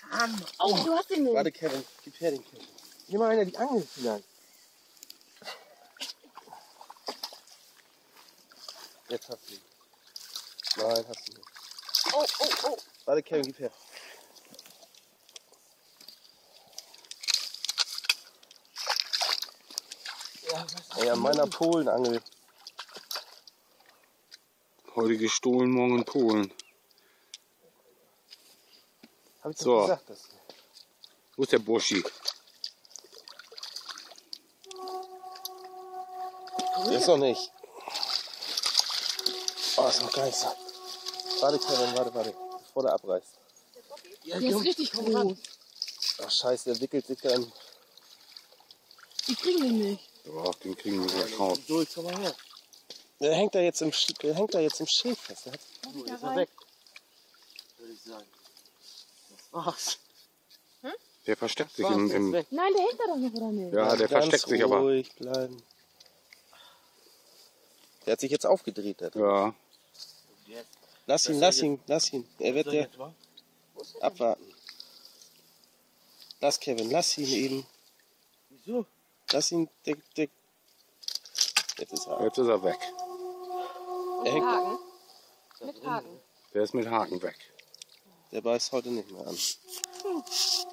Mann. Oh, du hast ihn nicht. Warte, Kevin, gib her den Kevin. Gib mal einer die Angel hinein. Jetzt hast du ihn. Nein, hast du nicht. Oh, oh, oh. Warte, Kevin, gib her. Ey, an meiner Polenangel. Heute gestohlen, morgen in Polen. Hab ich doch So. gesagt, das. Wo ist der Burschi? Ist noch nicht. Oh, ist noch geil. Warte, Kevin, warte. Bevor der abreißt. Der ist richtig groß. Ach, scheiße, der wickelt sich dann. Die kriegen ihn nicht. Doch, den kriegen wir gleich raus. Komm mal her. Der hängt da jetzt im Schild fest. Der hat Ist er weg? würde ich sagen. Das war's. Der versteckt sich im... Nein, der hängt da doch noch, oder nicht? Ja, der Ganz versteckt sich aber. ruhig bleiben. Der hat sich jetzt aufgedreht. Der. Ja. Lass ihn. Er wird ja abwarten. Lass Kevin, lass ihn eben. Wieso? Lass ihn. Jetzt ist er. Jetzt ist er weg. Er hängt, Haken. Mit Haken. Der ist mit Haken weg. der beißt heute nicht mehr an.